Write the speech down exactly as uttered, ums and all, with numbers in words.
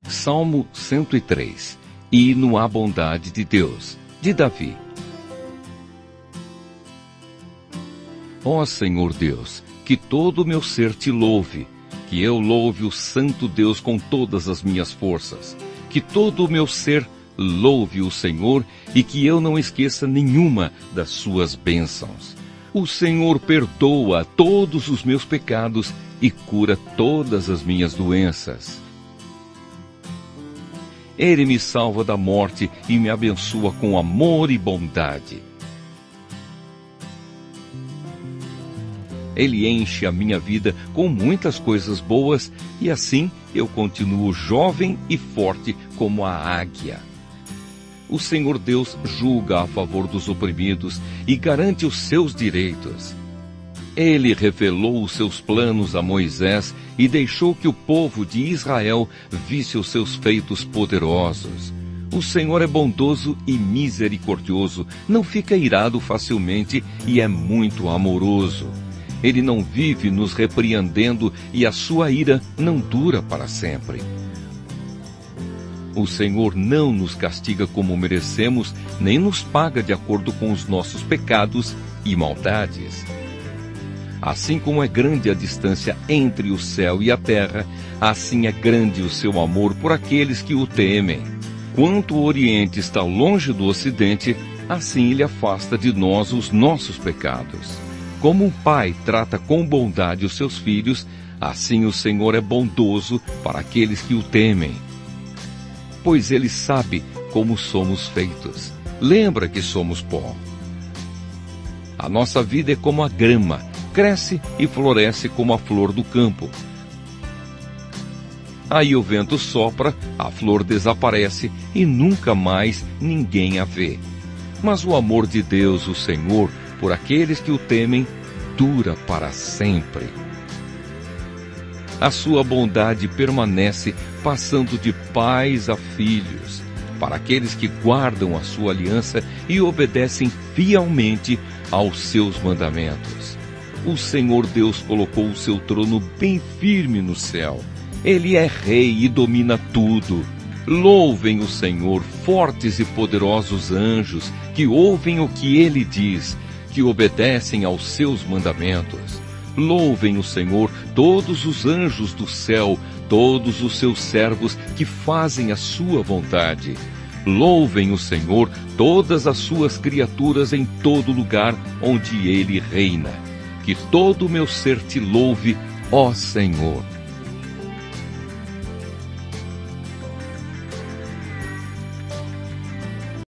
Salmo cento e três. Hino à bondade de Deus, de Davi. Ó Senhor Deus, que todo o meu ser te louve, que eu louve o santo Deus com todas as minhas forças, que todo o meu ser louve o Senhor e que eu não esqueça nenhuma das suas bênçãos. O Senhor perdoa todos os meus pecados e cura todas as minhas doenças. Ele me salva da morte e me abençoa com amor e bondade. Ele enche a minha vida com muitas coisas boas e assim eu continuo jovem e forte como a águia. O Senhor Deus julga a favor dos oprimidos e garante os seus direitos. Ele revelou os seus planos a Moisés e deixou que o povo de Israel visse os seus feitos poderosos. O Senhor é bondoso e misericordioso, não fica irado facilmente e é muito amoroso. Ele não vive nos repreendendo e a sua ira não dura para sempre. O Senhor não nos castiga como merecemos, nem nos paga de acordo com os nossos pecados e maldades. Assim como é grande a distância entre o céu e a terra, assim é grande o seu amor por aqueles que o temem. Quanto o Oriente está longe do Ocidente, assim ele afasta de nós os nossos pecados. Como um pai trata com bondade os seus filhos, assim o Senhor é bondoso para aqueles que o temem. Pois ele sabe como somos feitos. Lembra que somos pó. A nossa vida é como a grama, cresce e floresce como a flor do campo. Aí o vento sopra, a flor desaparece e nunca mais ninguém a vê. Mas o amor de Deus, o Senhor, por aqueles que o temem, dura para sempre. A sua bondade permanece, passando de pais a filhos, para aqueles que guardam a sua aliança e obedecem fielmente aos seus mandamentos. O Senhor Deus colocou o seu trono bem firme no céu. Ele é rei e domina tudo. Louvem o Senhor, fortes e poderosos anjos, que ouvem o que ele diz, que obedecem aos seus mandamentos. Louvem o Senhor, todos os anjos do céu, todos os seus servos que fazem a sua vontade. Louvem o Senhor, todas as suas criaturas em todo lugar onde ele reina. Que todo o meu ser te louve, ó Senhor.